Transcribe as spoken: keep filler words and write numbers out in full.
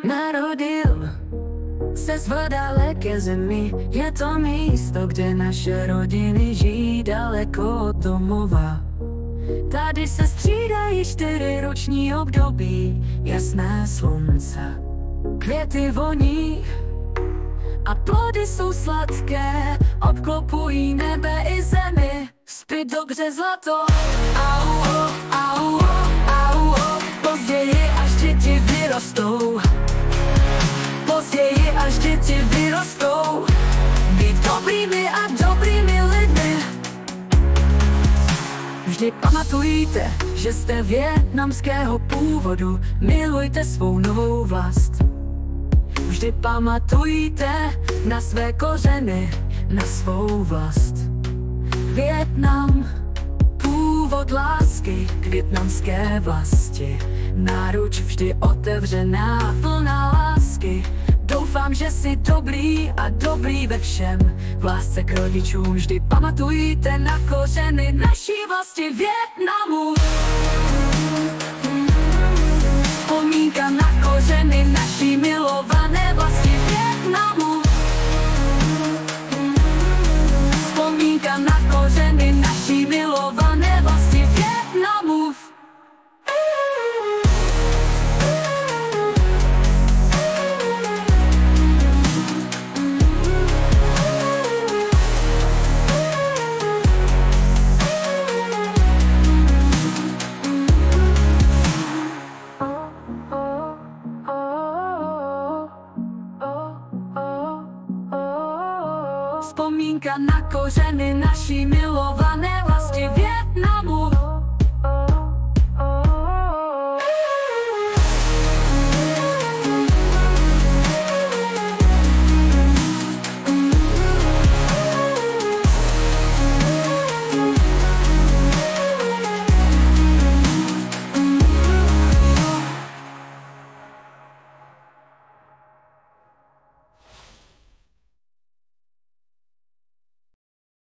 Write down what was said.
narodil se v daleké zemi. Je to místo, kde naše rodiny žijí daleko od domova. Tady se střídají čtyři roční období, jasné slunce, květy voní a plody jsou sladké, obklopují nebe i zemi. Spí dobře zlato, au, au, au, au, později až děti vyrostou. Později až děti vyrostou, být dobrými a dobrými lidmi. Vždy pamatujte, že jste vietnamského původu, milujte svou novou vlast. Vždy pamatujte na své kořeny, na svou vlast. Vietnam, původ lásky k vietnamské vlasti. Náruč vždy otevřená, plná lásky. Doufám, že jsi dobrý a dobrý ve všem. V lásce k rodičům vždy pamatujte na kořeny naší vlasti Vietnamu. Vzpomínka na kořeny naší milované vlasti Vietnamu. Vzpomínka na kořeny naší milované vlasti Vietnamu. Vzpomínka na kořeny naší milované vlasti.